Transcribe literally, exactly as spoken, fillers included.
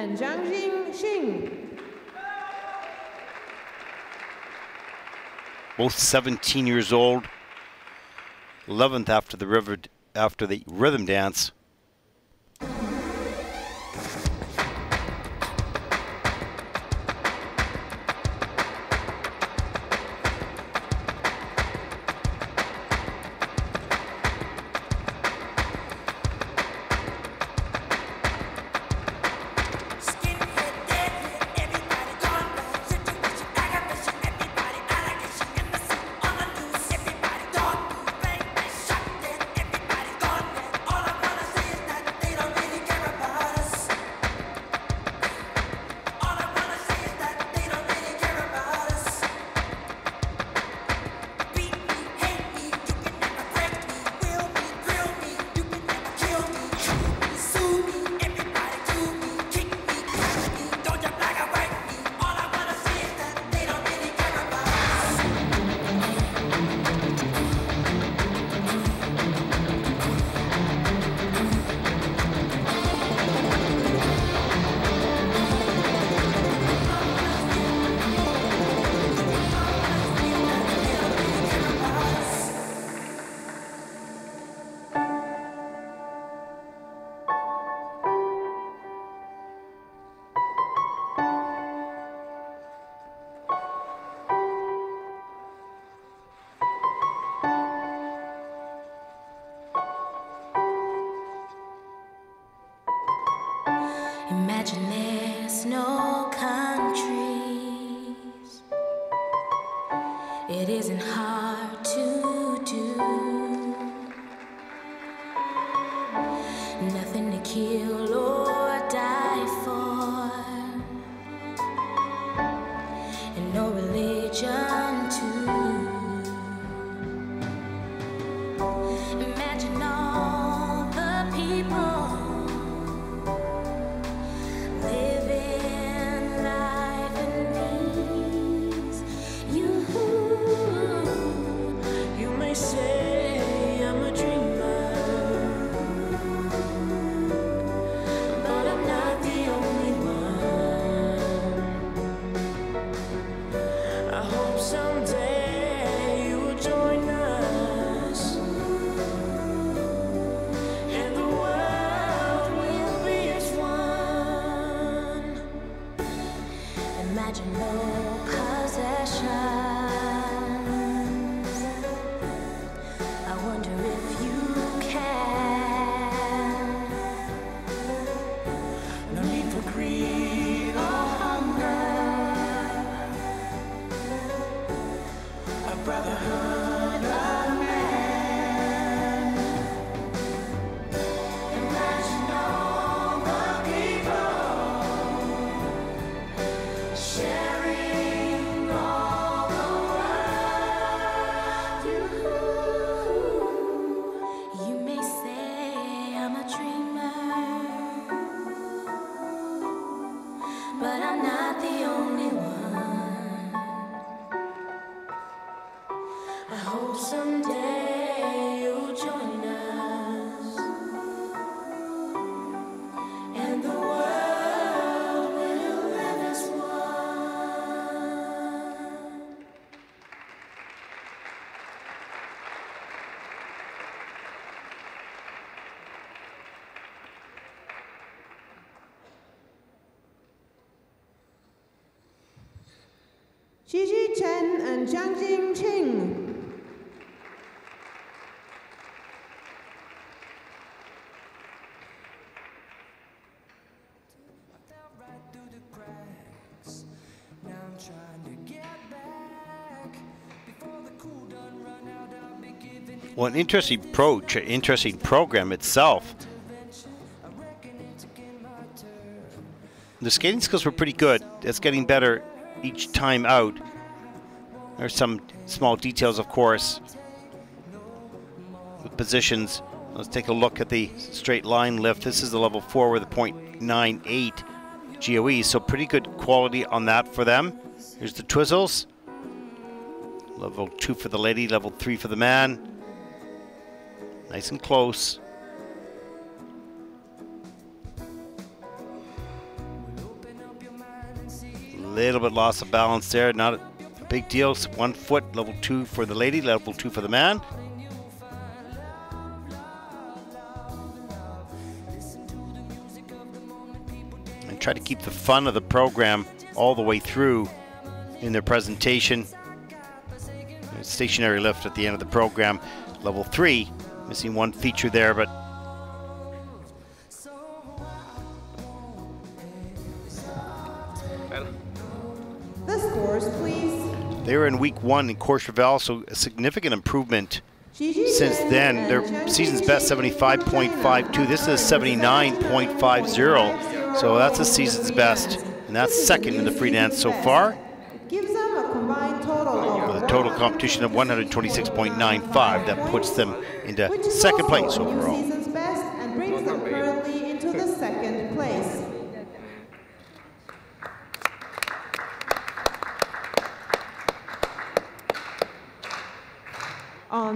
and Xing. Both seventeen years old. eleventh after the river after the rhythm dance. Imagine there's no countries. It isn't hard to do. Nothing to kill or die for, and no religion too. Imagine all the people living life in peace. You, you may say I'm a dreamer, but I'm not the only one. I hope someday you will join us, and the world will be as one. Imagine no possessions. I wonder if you can. No need for greed or hunger, a brotherhood of man. Imagine all the people sharing all the world. You, you may say I'm a dreamer, but I'm not the only one. I hope someday you'll join us, and the world will live as one. Xizi, Chen and Cheng. Well, an interesting approach, an interesting program itself. The skating skills were pretty good. It's getting better each time out. There's some small details, of course, with positions. Let's take a look at the straight line lift. This is the level four with a point nine eight G O E, so pretty good quality on that for them. Here's the twizzles. Level two for the lady, level three for the man. Nice and close. little bit loss of balance there. Not a, a big deal. It's one foot, level two for the lady, level two for the man. And try to keep the fun of the program all the way through in their presentation. Stationary lift at the end of the program, level three. Missing one feature there, but The scores, please. they were in week one in Courchevel, so a significant improvement Xizi since Chen then. and Their Chen season's Xing best Xing seventy-five point five two. This is seventy-nine point five zero, so that's a season's best, and that's second in the free dance so far. It gives them a combined total of With a total competition of one hundred twenty-six point nine five, that puts them into which is second also place a new overall. season's best and brings them currently into the second place. On